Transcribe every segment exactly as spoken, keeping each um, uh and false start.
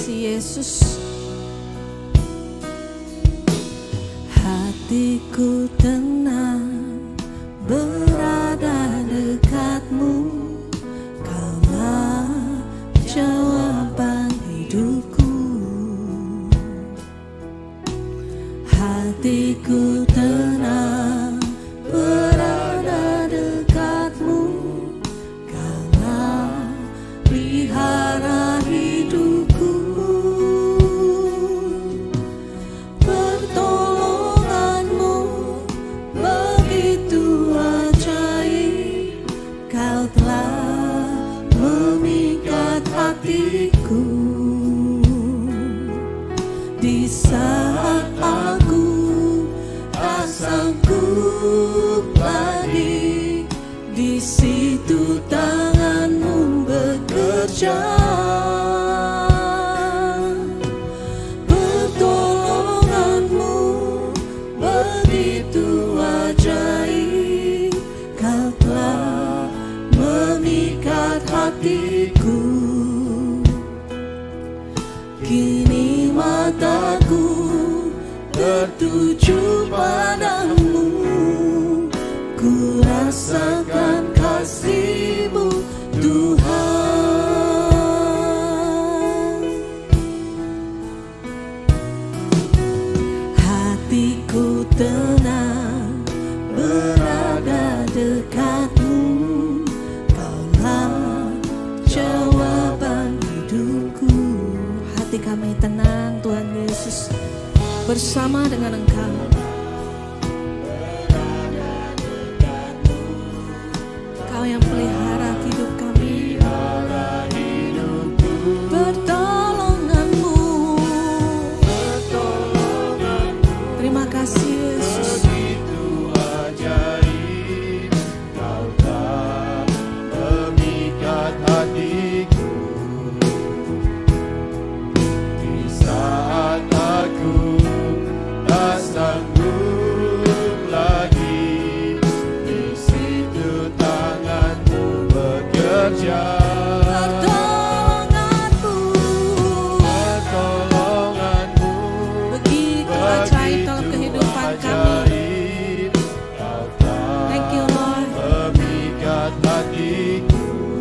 kasih Yesus. Hatiku tenang berada dekatmu, Kaulah jawaban hidupku. Hatiku tenang berada dekatmu, Kaulah pelihara hidupku. Pertolonganmu begitu ajaib, Kau telah memikat hatiku. Di saat aku tak sanggup lagi, di situ tanganmu bekerja. Pertolonganmu begitu ajaib, Kau telah memikat hatiku. Kini mataku tertuju padamu, ku rasakan kasih-Mu Tuhan. Hatiku tenang berada dekat-Mu, Kaulah jawaban hidupku. Hati kami tenang Tuhan Yesus, bersama dengan Engkau. Kau yang pelihara hidup kami. Pertolongan-Mu, terima kasih Yesus. Begitu ajaib, Kau telah memikat hatiku. Di saat aku tak sanggup lagi, di situ tangan-Mu bekerja. Pertolongan-Mu, Pertolongan-Mu begitu ajaib dalam kehidupan kami. ajaib, Kau telah Thank you Lord. memikat hatiku.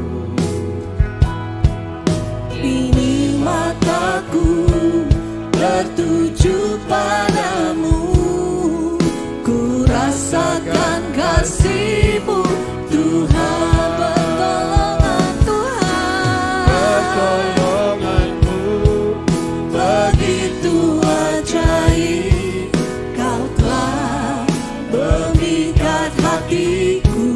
Kini mataku tertuju padamu, ku rasakan kasih-Mu Tuhan. Pertolongan Tuhan, Pertolongan-Mu begitu ajaib, Kau telah memikat hatiku.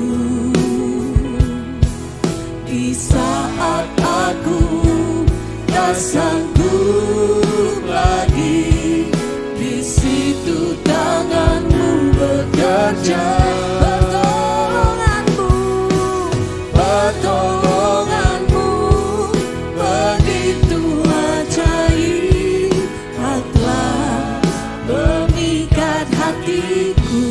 Di saat aku tak sanggup lagi, di situ tangan-Mu bekerja. Pertolongan-Mu, pertolongan-Mu begitu ajaib, Kau telah memikat hatiku.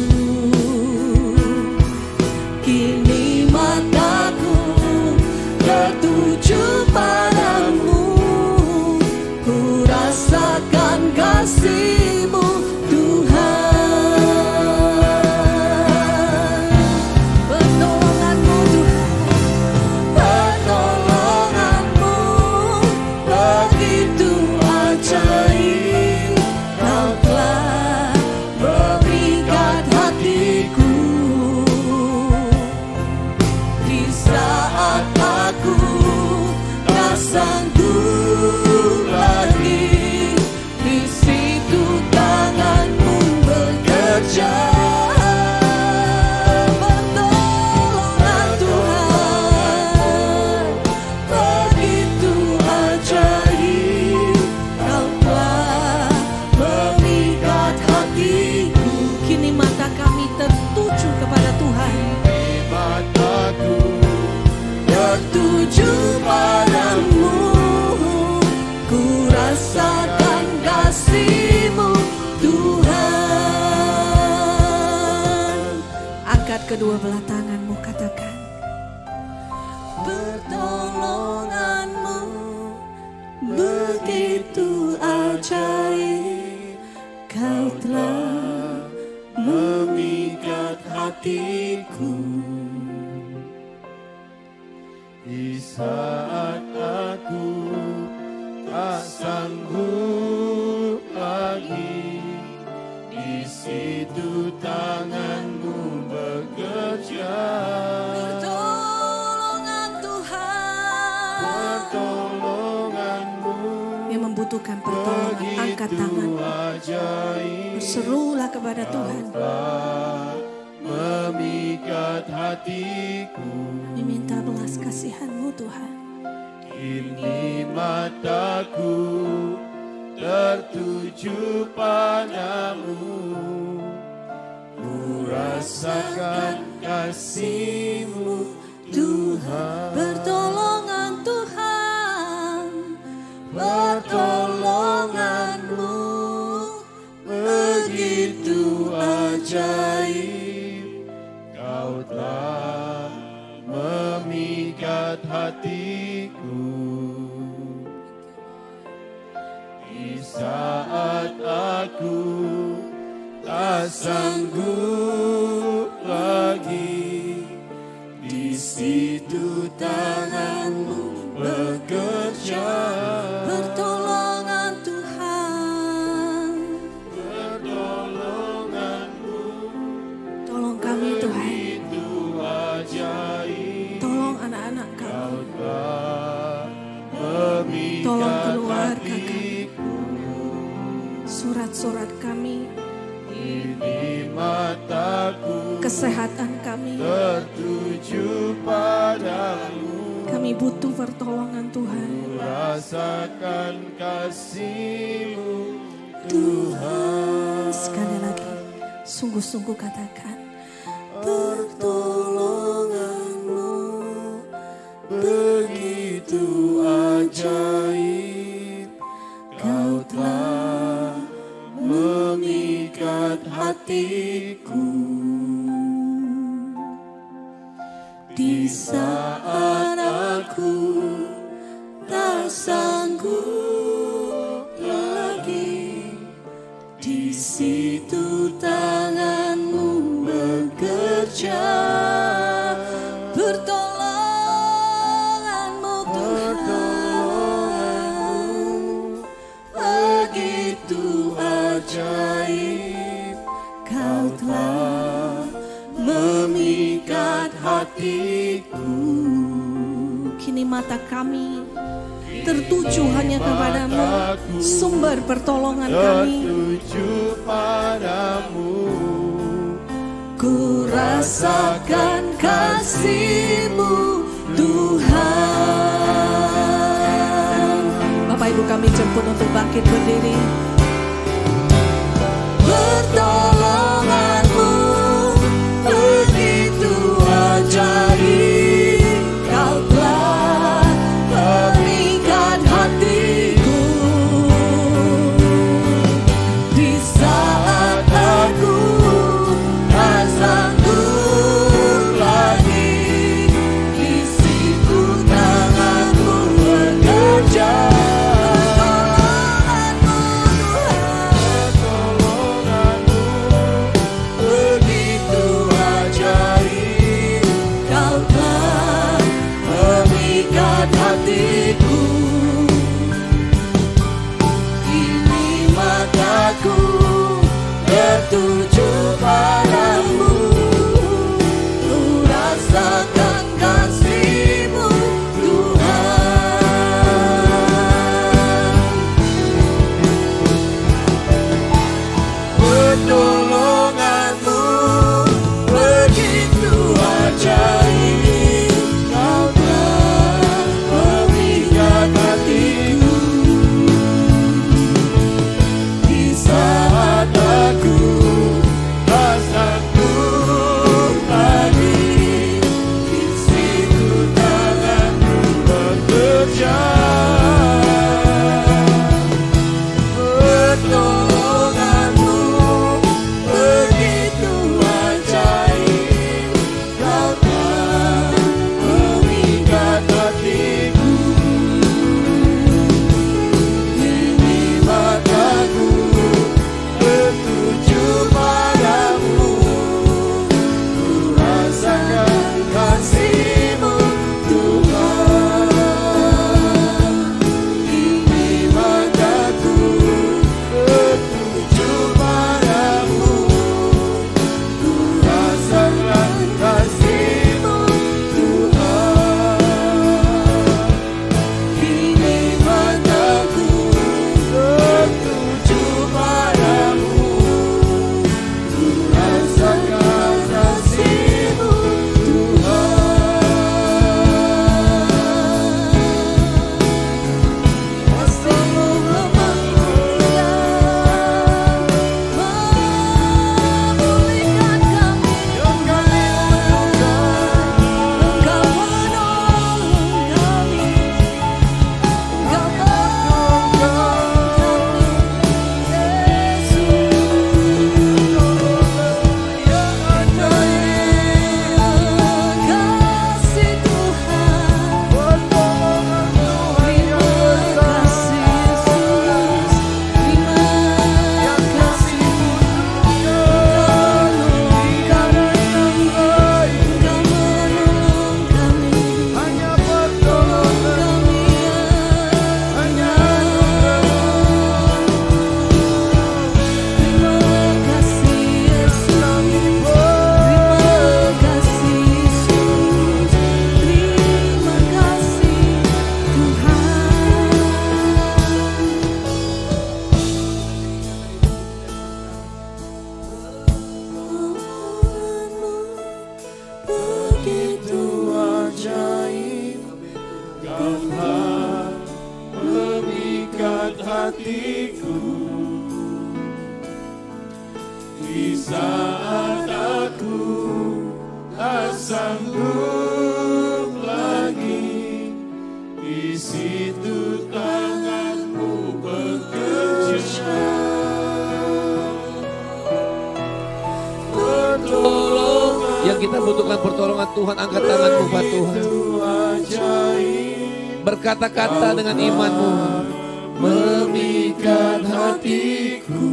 Kini mataku tertuju padamu, ku rasakan kasih-Mu Tuhan. Pertolongan-Mu Tuhan, pertolongan-Mu begitu ajaib, Kau telah memikat hatiku. Di saat aku tak sanggup lagi, di situ tangan-Mu bekerja. Pertolongan Tuhan begitu ajaib, Kau telah memikat hatiku. Kini mata kami tertuju kepada Tuhan, Mataku tertuju padamu, ku rasakan kasih-Mu Tuhan. Angkat kedua belah tanganmu, katakan, pertolongan-Mu begitu begitu ajaib, Kau telah memikat hatiku. Di saat aku tak sanggup lagi, di situ tanganmu bekerja. Pertolongan Tuhan, Pertolonganmu yang membutuhkan pertolongan, angkat tangan, ajaib, berserulah kepada Tuhan. telah memikat hatiku. Diminta belas kasihan-Mu Tuhan. Kini mataku tertuju padamu, ku rasakan kasih-Mu Tuhan. Pertolongan Tuhan, pertolongan-Mu begitu ajaib, Kau telah memikat hatiku. Di saat aku tak sanggup lagi, di situ tangan-Mu bekerja. pertolongan Tuhan. Pertolongan-Mu Tolong kami Tuhan, itu ajaib, tolong anak-anak kami, Kau telah memikat tolong keluarga kami, hatiku. surat-surat kami, Ini mataku kesehatan kami. tertuju padamu, Kami butuh pertolongan Tuhan. rasakan kasih-Mu Tuhan, sekali lagi, sungguh-sungguh katakan, pertolongan-Mu begitu ajaib, Kau telah memikat hatiku. di saat aku tak sanggup lagi, di situ tangan-Mu bekerja. Pertolongan-Mu Tuhan begitu ajaib, Kau telah memikat hatiku. Kini mata kami tertuju hanya kepadamu, sumber pertolongan kami. Tertuju padamu, Ku rasakan kasih-Mu Tuhan. Bapak Ibu kami jemput untuk bangkit berdiri. Pertolongan-Mu begitu ajaib, Kau telah memikat hatiku. Di saat aku tak sanggup lagi, di situ tangan-Mu bekerja. pertolongan-Mu begitu ajaib, Kau telah memikat hatiku. Kini mataku tertuju padamu, ku rasakan kasih-Mu Tuhan. pertolongan-Mu begitu ajaib, Kau telah memikat hatiku. Di saat aku hatiku. Di saat aku tak sanggup lagi, di situ tanganmu bekerja. Pertolongan Yang kita butuhkan pertolongan Tuhan, angkat tanganmu buat Tuhan. Berkata-kata dengan imanmu, memikat hatiku.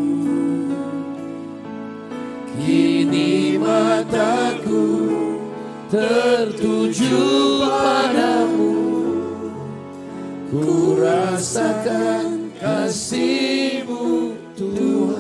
Kini mataku tertuju padamu, ku rasakan kasih-Mu Tuhan.